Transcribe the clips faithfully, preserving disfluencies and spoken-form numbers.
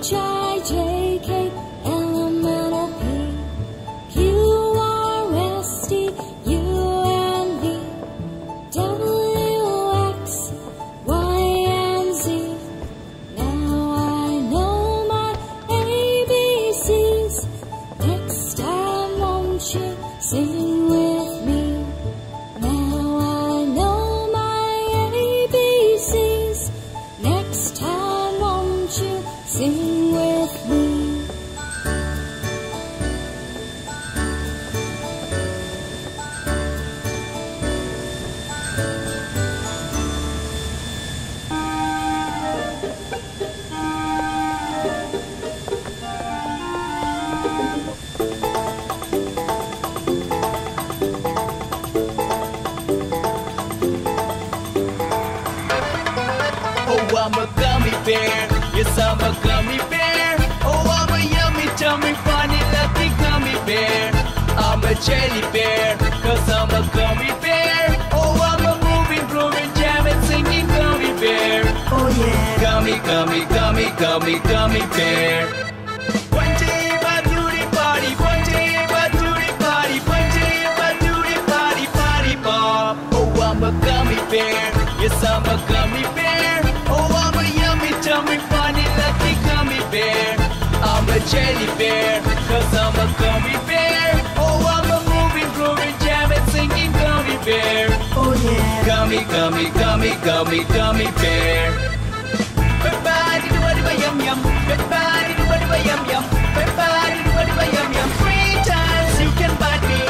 H I J K L M N O P Q R S T U N V W X Y and Z. Now I know my A B Cs. Next time won't you sing with me? Now I know my A B Cs. Next time won't you sing with me? Oh, I'm a gummy bear. Yes, I'm a gummy bear. Oh, I'm a yummy, tummy, funny, lucky gummy bear. I'm a jelly bear, cause I'm a gummy bear. Oh, I'm a moving, grooving, jamming, singing gummy bear. Oh yeah. Gummy, gummy, gummy, gummy, gummy bear. One day, my duty party. One day, my duty party. One day, my duty party, party pop. Oh, I'm a gummy bear. Yes, I'm a gummy bear. Oh, I'm a yummy, tummy, funny, lucky gummy bear. I'm a jelly bear, cause I'm a gummy bear. Oh, I'm a moving, grooving, jamming, singing gummy bear. Oh yeah. Gummy, gummy, gummy, gummy, gummy bear. Everybody do what do yum yum. Everybody do what do yum yum. Everybody do what do yum yum. Three times you can bite me.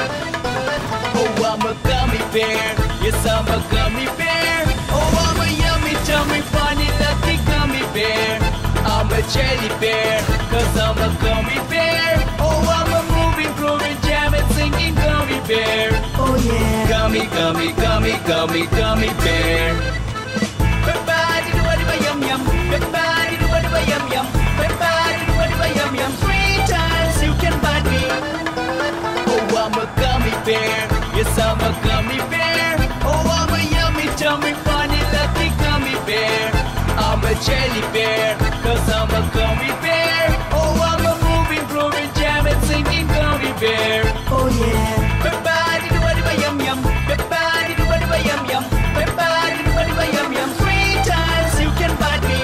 Oh, I'm a gummy bear. Yes, I'm a gummy bear. Oh, I'm a yummy, tummy, funny, lucky gummy bear. I'm a jelly bear, cause I'm a gummy bear. Oh, I'm a moving, grooving, jamming, singing gummy bear. Oh yeah. Gummy, gummy, gummy, gummy, gummy bear. Everybody do what do yum yum. Everybody do what do yum yum. Everybody do what do yum yum. Three times you can bite me. Oh, I'm a gummy bear. Yes, I'm a gummy bear. Oh, I'm a yummy, tummy, funny, lucky gummy bear. I'm a jelly bear, cause I'm a gummy bear. Oh, I'm a moving, grooving, jamming, singing gummy bear. Oh yeah. Everybody do what do yum yum. Everybody do what do yum yum. Everybody do what do yum yum. Three times you can bite me.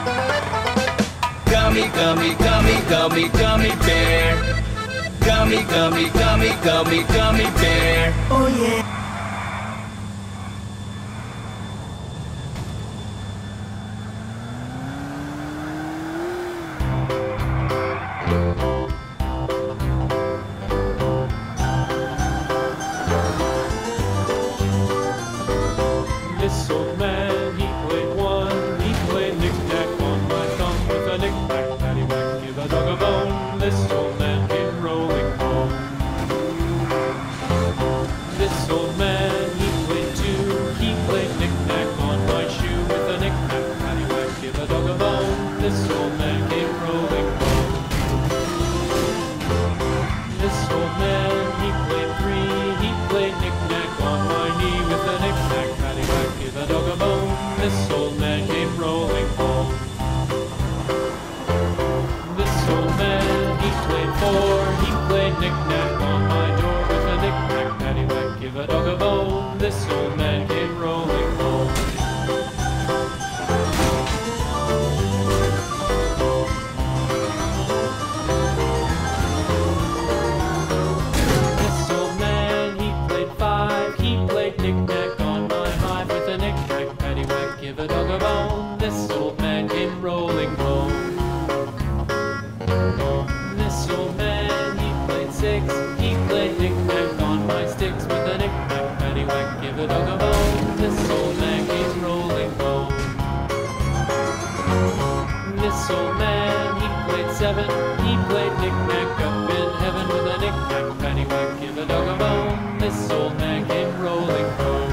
Gummy, gummy, gummy, gummy, gummy bear. Gummy, gummy, gummy, gummy, gummy bear. Oh yeah. This old man, he played one, he played knick-knack on my thumb with a knick-knack, paddywhack, give a dog a bone. This old man came rolling home. This old man, he played two, he played knick-knack on my shoe with a knick-knack, paddywhack, give a dog a bone. This old man came rolling home. This old man, he played three, he played knick-knack on my knee with a knick-knack, paddywhack, give a dog a bone. This old man came rolling home. This old man, he played four, he played knick-knack on my door with a knick-knack, paddywhack, give a dog a bone. This old man came rolling home. This old man, he played five, he played knick-knack on my hive with a knick-knack, paddywhack, give a dog a bone. This old man came rolling home. This old man, he played six, he played knick-knack on my sticks with a knick-knack, paddywhack, give a dog a bone. This old man came rolling home. This old man, he played seven, he played knick-knack up in heaven with a knick-knack, paddywhack, give a dog a bone. This old man came rolling home.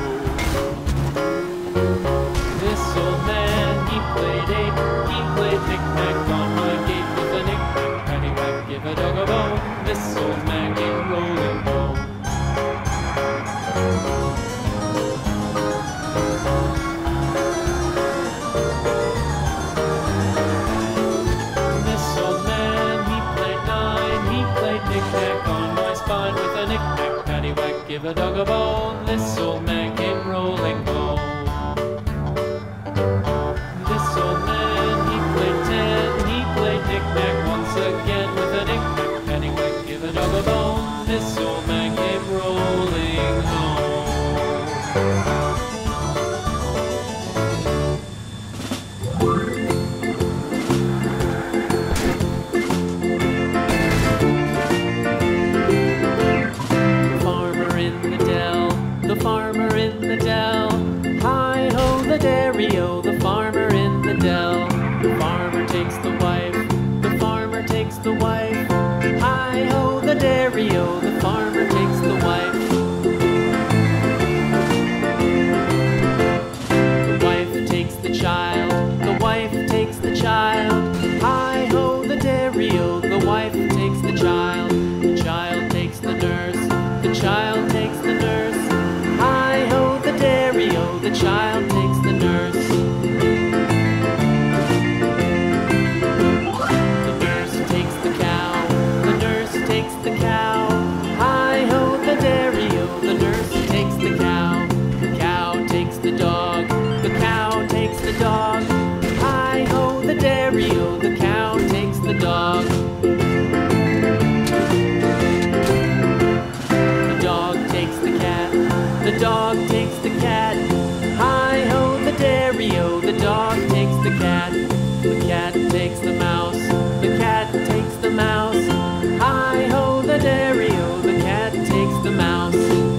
This old man, he played eight, he played knick-knack on my gate with a knick-knack, paddywhack, give a dog a bone. This old man came rolling home. This give a dog a bone. This old man came rolling home. This old man, he played ten, he played knick-knack once again with a knick-knack, paddywhack, give a dog a bone. This old man came rolling home. The farmer in the dell, hi-ho the dairy-o, the farmer in the dell. The farmer takes the wife, the farmer takes the wife, hi-ho the dairy-o, the farmer takes the wife. The wife takes the child, the wife takes the child, hi-ho the dairy-o, the wife takes the child. The child takes the nurse, the child takes the nurse, hi-ho the dairy-o, the child takes the nurse. The nurse takes the cow, the nurse takes the cow, hi-ho the dairy-o, the nurse takes the cow. The cow takes the dog, the cow takes the dog, hi-ho the dairy-o, the cow takes the dog. The dog takes the cat, hi-ho the dairy-o, the dog takes the cat. The cat takes the mouse, the cat takes the mouse, hi-ho the dairy-o, the cat takes the mouse.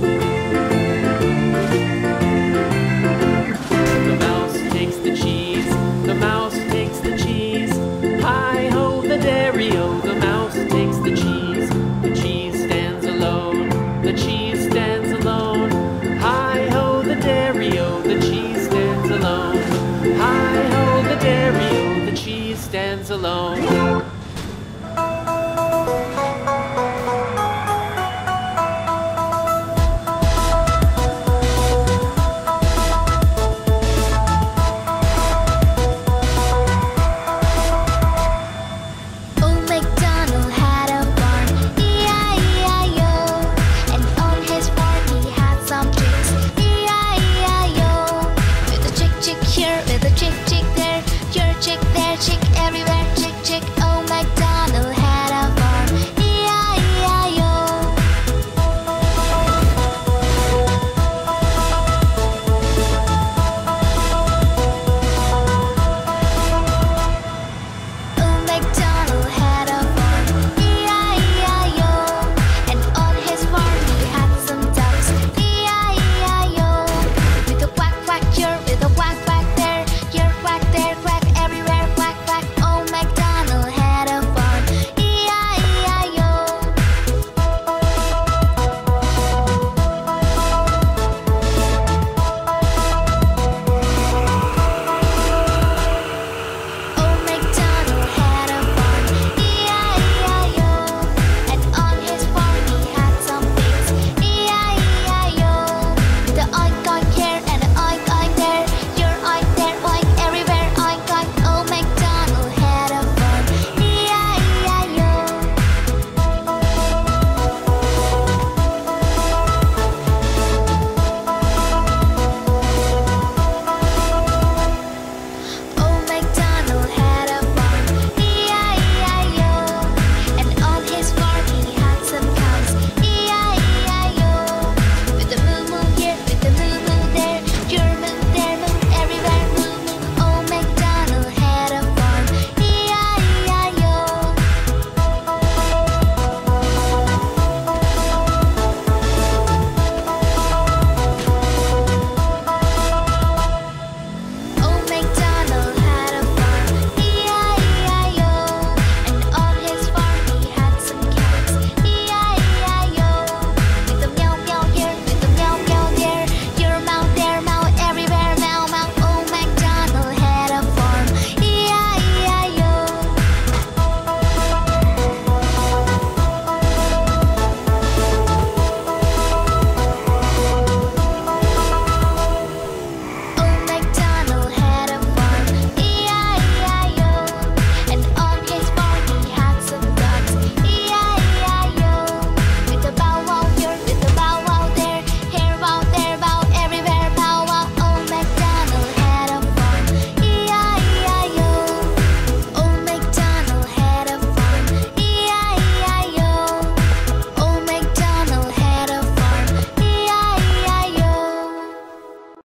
The mouse takes the cheese, the mouse takes the cheese, hi-ho the dairy-o, the mouse takes the cheese. The cheese stands alone, the cheese stands alone, hi-ho the dairy-o, the cheese stands alone, hi-ho the dairy-o, the cheese stands alone.